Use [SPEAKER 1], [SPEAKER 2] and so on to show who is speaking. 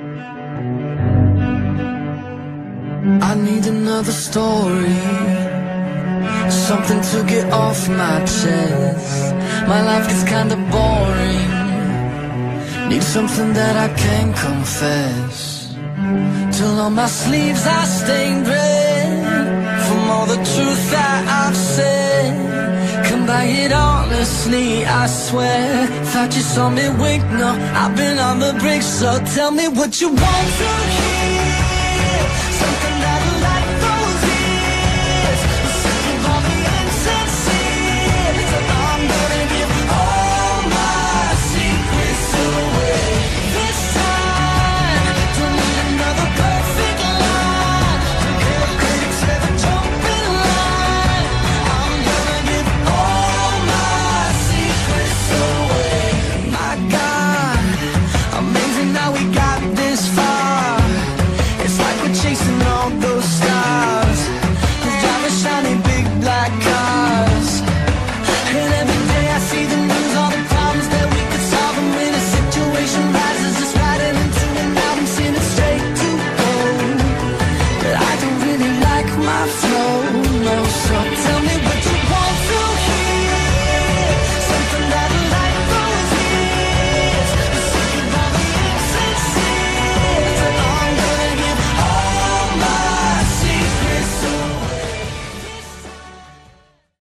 [SPEAKER 1] I need another story, something to get off my chest. My life gets kinda boring, need something that I can confess. Till on my sleeves I stained red from all the truth that I've said. Come by it honestly, I swear. Thought you saw me wink, no, I've been on the brink. So tell me what you want to hear, something that'll light those ears. Something on the insincere, so I'm gonna give all my secrets away. This time, don't need another perfect line to get a critics ever jump in line. I'm gonna give all my secrets away. My God, amazing how we got this far.